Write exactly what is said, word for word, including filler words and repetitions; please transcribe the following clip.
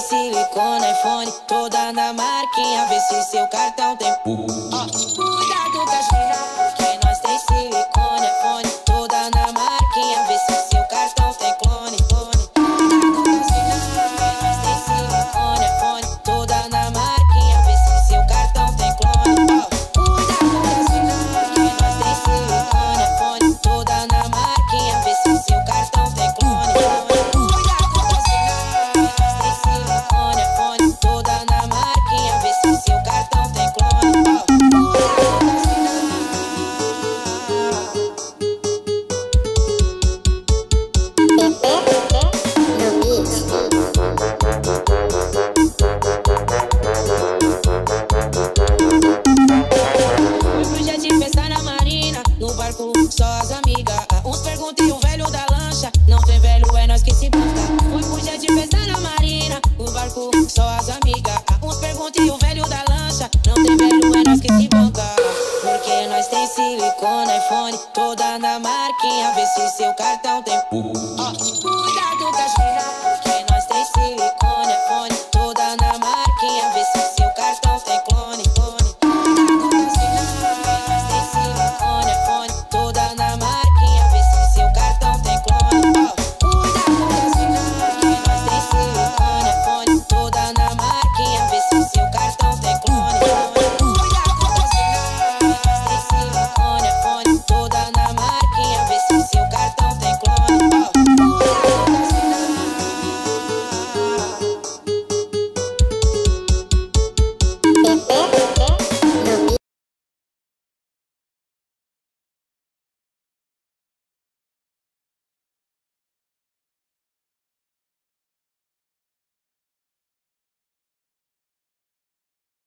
silicone, iPhone, toda na marquinha, vê se seu cartão tem. Ó, cuidado com as mina, que nós tem silicone, iPhone, toda na marquinha, vê se seu cartão tem clone, clone. Cuidado com as mina, que nós tem silicone, iPhone, toda na marquinha, vê se seu cartão tem clone. Ó, cuidado com as mina, que nós tem silicone, iPhone, toda na marquinha, vê se seu cartão tem clone, clone. Só as amigas, uns perguntam e o velho da lancha. Não tem velho, é nós que se banca. Fui pro jet de festa na marina, no barco só as amigas. Uns perguntam e o velho da lancha. Não tem velho, é nós que se banca. Porque nós tem silicone, iPhone, toda na marquinha, vê se seu cartão tem.